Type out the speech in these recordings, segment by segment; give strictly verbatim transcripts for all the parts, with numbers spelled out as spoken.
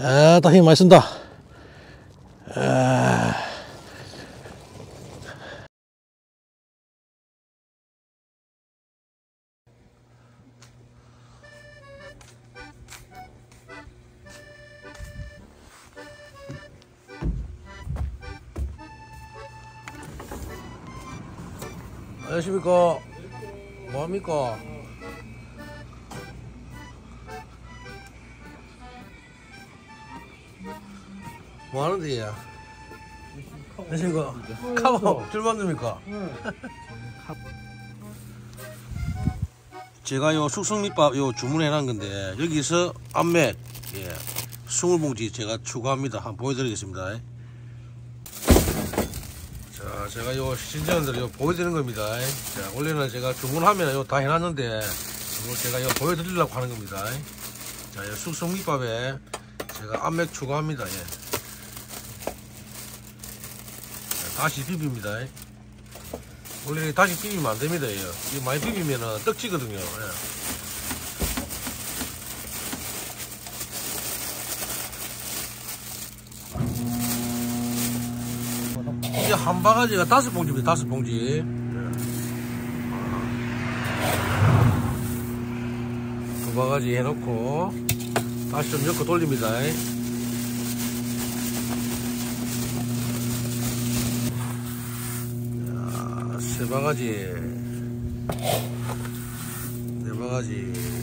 아따 힘 많이 쓴다. 아... 안녕하십니까. 뭐합니까? 뭐하는데 얘? 안녕하십니까. 카보 줄 만듭니까? 제가 요 숙성밑밥 요 주문해놓은 건데 여기서 암맥 예, 이십 봉지 제가 추가합니다. 한번 보여드리겠습니다. 자, 제가 요 시청자분들 요 보여드리는 겁니다. 자, 원래는 제가 주문하면 요 다 해놨는데 이거 제가 요 보여드리려고 하는 겁니다. 자, 요 숙성밑밥에 제가 암맥 추가합니다. 예. 자, 다시 비빕니다. 원래 다시 비비면 안 됩니다. 예. 이거 많이 비비면은 떡지거든요. 예. 이제 한 바가지가 다섯 봉지입니다. 다섯 봉지. 두 바가지 해놓고 다시 좀 엮어 돌립니다. 자, 세 바가지, 네 바가지.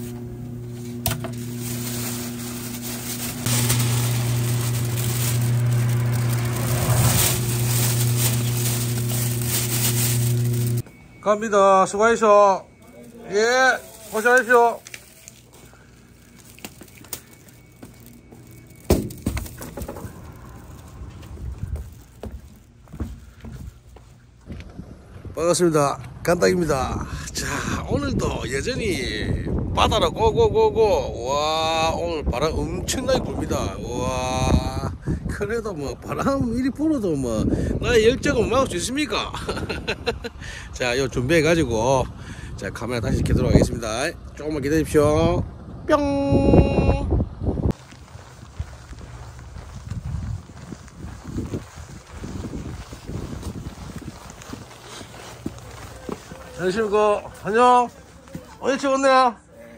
갑니다. 수고하십시오. 예, 고생하십시오. 반갑습니다. 간딱입니다. 자, 오늘도 여전히 바다로 고고고고. 와, 오늘 바람 엄청나게 붑니다. 와, 그래도 뭐 바람 이리 불어도 뭐 나의 열정은 막을 수 있습니까? 자, 요 준비해 가지고 자, 카메라 다시 켜도록 하겠습니다. 조금만 기다리십시오. 뿅. 안녕하십니까. 안녕. 어디 찍었네요.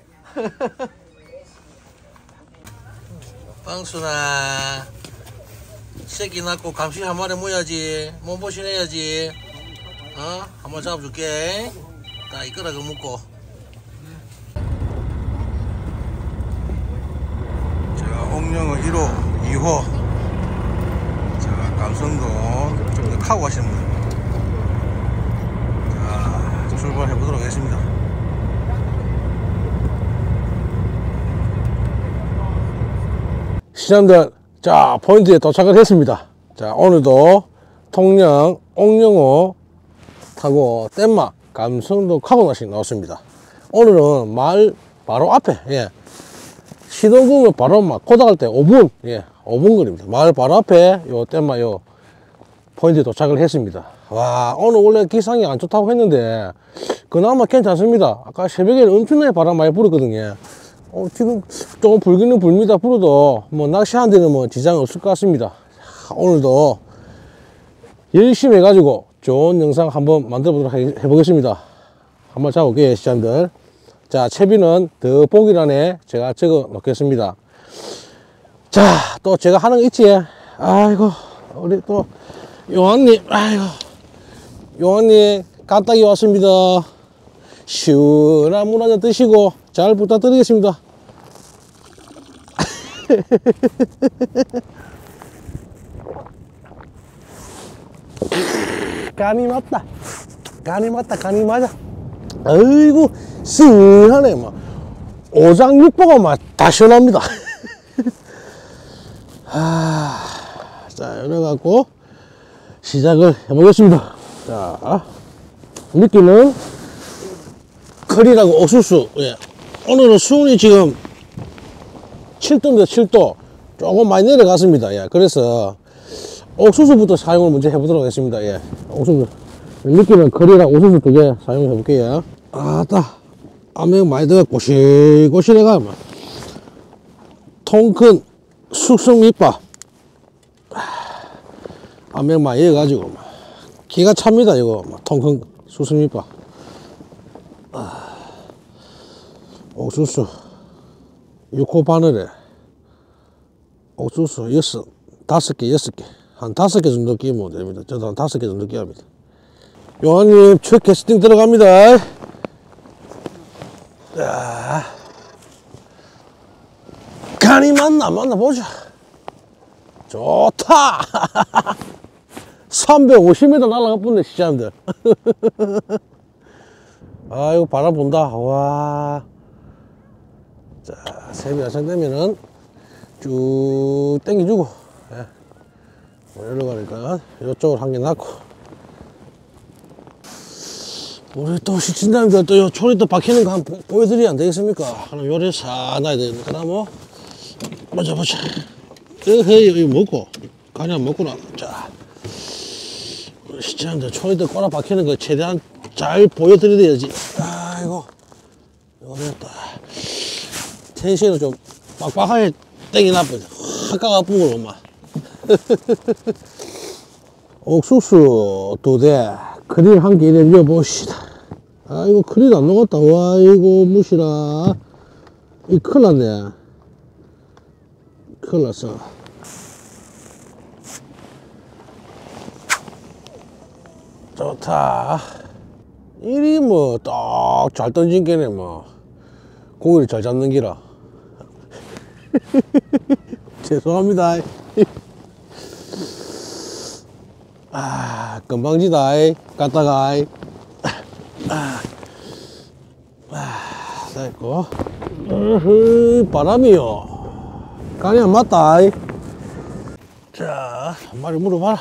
빵순아, 새끼 낳고 감시 한 마리 모야지. 몸보신 해야지. 어? 한번 잡아줄게. 자, 이거라 그 묶고. 제가 옥령어 일 호, 이 호. 자, 감성도 좀 더 카고 가시는 분. 자, 출발해 보도록 하겠습니다. 시장들, 자, 포인트에 도착을 했습니다. 자, 오늘도 통영 옥령호 타고 뗏마 감성도 카고 낚시 나왔습니다. 오늘은 마을 바로 앞에, 예, 시동구면 바로 막 고닥할 때 오 분, 예, 오 분 거리입니다. 마을 바로 앞에 요 뗏마 요 포인트에 도착을 했습니다. 와, 오늘 원래 기상이 안 좋다고 했는데 그나마 괜찮습니다. 아까 새벽에 엄청나게 바람 많이 불었거든요. 어, 지금 조금 불기는 불니다. 불어도 뭐 낚시하는 데는 뭐 지장 없을 것 같습니다. 오늘도 열심히 해가지고 좋은 영상 한번 만들어 보도록 해보겠습니다. 한번 잡아볼게요, 시장들. 자, 채비는 더 보기란에 제가 적어 놓겠습니다. 자, 또 제가 하는 거 있지? 아이고, 우리 또 용왕님, 아이고, 용왕님 간딱이 왔습니다. 시원한 물 한잔 드시고 잘 부탁드리겠습니다. 간이 맞다. 간이 맞다. 간이 맞아. 아이고, 시원하네. 막 오장육부가 막 다 시원합니다. 아, 자, 이래갖고 시작을 해보겠습니다. 자, 미끼는 커리라고 옥수수. 예. 오늘은 수온이 지금 칠 도인데 칠 도 조금 많이 내려갔습니다. 예. 그래서 옥수수부터 사용을 먼저 해보도록 하겠습니다. 예. 옥수수 미끼는 커리랑 옥수수 두 개 사용해 볼게요. 아따, 암명 많이 들어 고실고실해가 통 큰 숙성 밑밥 안면만 이어가지고 기가 찹니다. 이거 통큰 숙성 밑밥. 옥수수 육 호 바늘에 옥수수 여섯 다섯 개 여섯 개 한 다섯 개 정도 끼면 됩니다. 저도 한 다섯 개 정도 끼야 합니다. 요한님 첫 캐스팅 들어갑니다. 자, 간이 맞나 맞나 보자. 좋다. 삼백오십 미터 날아가 뿐네 시장들. 아 이거 바람 본다. 와. 자 셉이 완성되면은 쭉 당겨주고, 예. 여기로 가니까 이쪽으로 한 개 놨고, 우리 또 시청자님들 또 요 초리 또 박히는 거 한번 보여드리면 안 되겠습니까? 그럼 요리 싹 놔야 되니까 뭐 보자 보자. 어헤이 이거 먹고 간이 안 먹구나. 자 우리 시청자님들 초리 또 꼬라 박히는 거 최대한 잘 보여드려야지. 아이고 이거 됐다. 텐션을 좀 빡빡하게 땡이 나쁘죠. 확 아픈 걸 엄마. 옥수수 두 대, 크릴 한 개 이래 봅시다. 아이고 크릴 안 녹았다. 와 이거 무시라. 이 큰일 났네. 큰일 났어. 좋다. 이리 뭐 딱 잘 던진 게네 뭐. 고기를 잘 잡는 기라. 죄송합니다. 아, 금방지다. 갔다가. 아, 아, 됐고. 으흐, 바람이요. 간이 안 맞다. 자, 한 마리 물어봐라.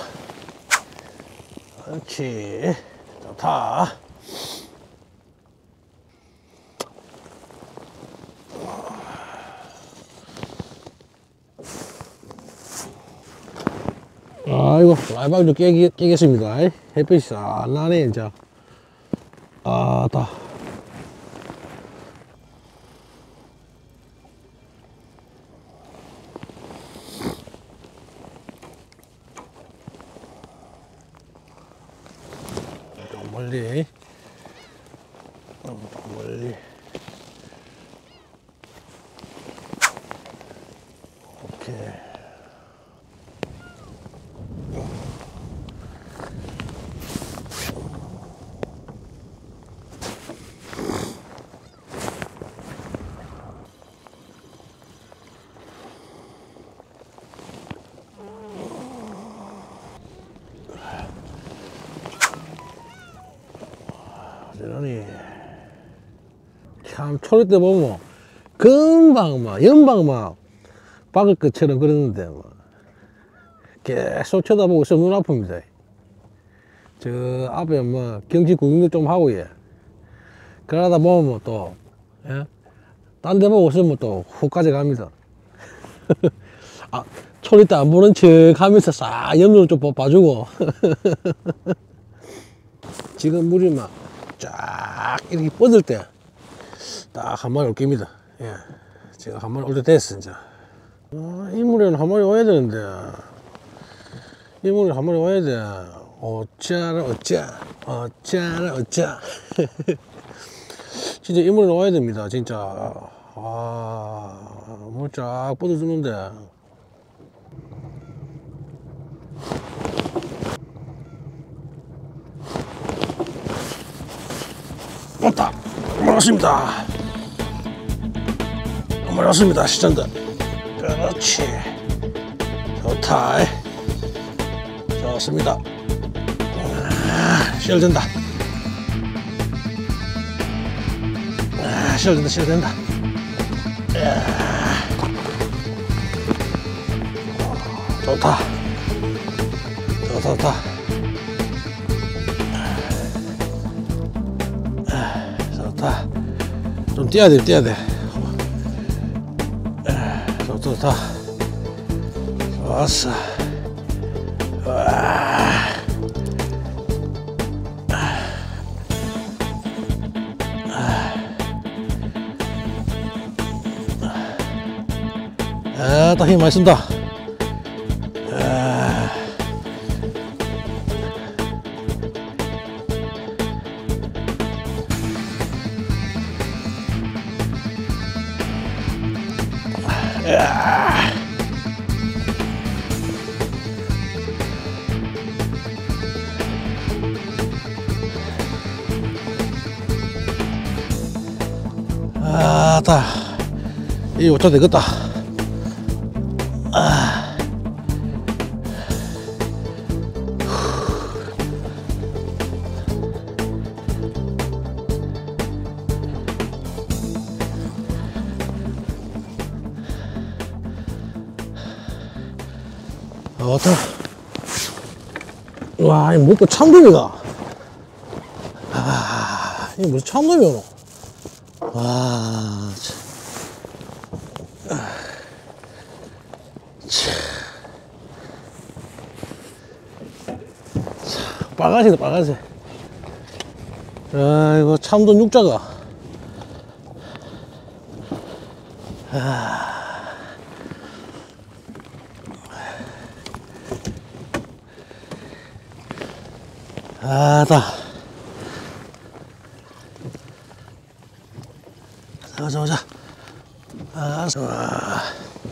그렇지. 좋다. 아이고 라이방도 깨기, 깨겠습니다. 햇빛이 싹 나네 이제. 아따 좀 멀리 좀 멀리. 오케이. 이러니 참 초리 때 보면 금방 막 연방 막 박을 것처럼 그러는데 막 계속 쳐다보고 있으면 눈 아픕니다. 저 앞에 뭐 경치 구경도 좀 하고 예. 그러다 보면 또 예? 딴 데 보고 있으면 또 훅 가져갑니다. 아 초리 때 안 보는 척 하면서 싹 염료를 좀 봐주고. 지금 물이 막 쫙 이렇게 뻗을 때 딱 한 마리 올 겁니다. 예. 제가 한 마리 올 때 됐어 이제. 어, 이 물에는 한 마리 와야 되는데 이 물에 한 마리 와야 돼. 어쩌라 어쩌 어쩌라 어쩌. 진짜 이 물에 와야 됩니다 진짜. 아, 물 쫙 뻗어주는데. 왔다. 반갑습니다. 반갑습니다 시청자. 그렇지. 좋다. 좋습니다. 아, 시열된다. 아, 시열된다 시열된다. 아, 좋다. 좋다 좋다. 좋다. 좀 뛰어야 돼, 뛰어야 돼. 좋다, 좋다. 좋았어. 와. 아, 딱 힘 많이 쓴다. 아. 야. 아따, 이 오차 되겠다. 아. 어따. 와, 이 먹고 참돔이가. 아, 이 무슨 참돔이오노? 와, 참. 참. 빨간색이다, 빨간색. 아이고, 참돔 육자가. 아. 아다. 가자, 가자. 아, 와.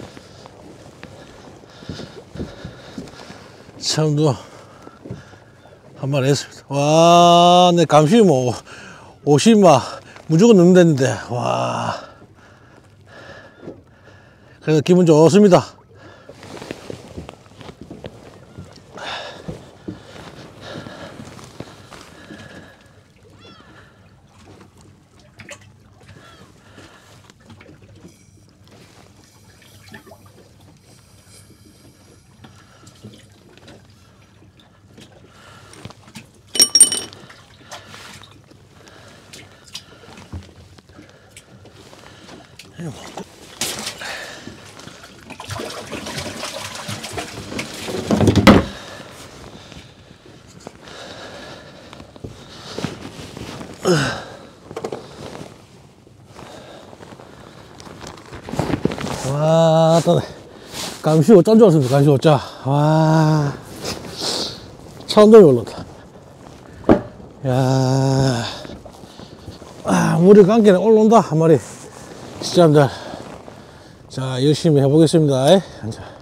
참도 한 마리 했습니다. 와, 내 감시 뭐 오십마 무조건 넣는다는데, 와. 그래서 기분 좋습니다. 와, 또 감시 오짠 줄 알았습니다. 감시 오짜. 와, 참돔이 올라온다. 야, 아, 물이 감기네 올라온다 한 마리. 시청자들, 자, 열심히 해보겠습니다. 자.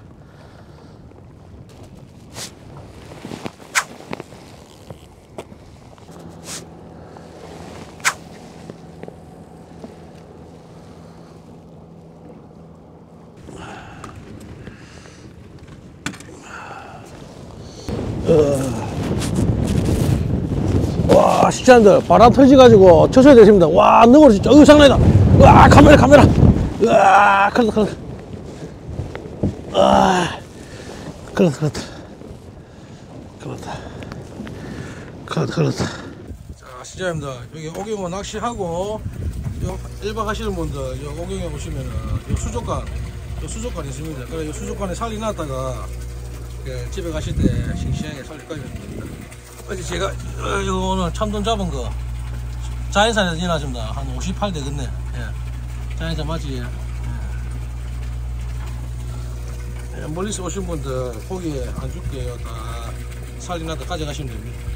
와, 시청자들, 바람 터지가지고 쳐셔야 되십니다. 와, 너무 진짜, 어이, 장난이다. 와, 카메라, 카메라. 와, 큰일 났다, 큰일 났다. 아, 큰일 났다, 큰일 났다. 큰일 났다. 큰일 났다, 큰일 났다. 자, 시청자입니다. 여기 오경호 낚시하고, 요 일 박 하시는 분들, 요 오경에 오시면은, 요 수족관, 요 수족관 있습니다. 그래, 요 수족관에 살리 놨다가, 그 집에 가실 때 싱싱하게 살릴까요? 어제 제가 어, 이거 오늘 참돔 잡은 거 자연산에서 일어나십니다. 한 오십팔 되겠네. 예. 자연산 맞지? 예. 예, 멀리서 오신 분들 고기 안 줄게요. 다 살리나다 가져가시면 됩니다.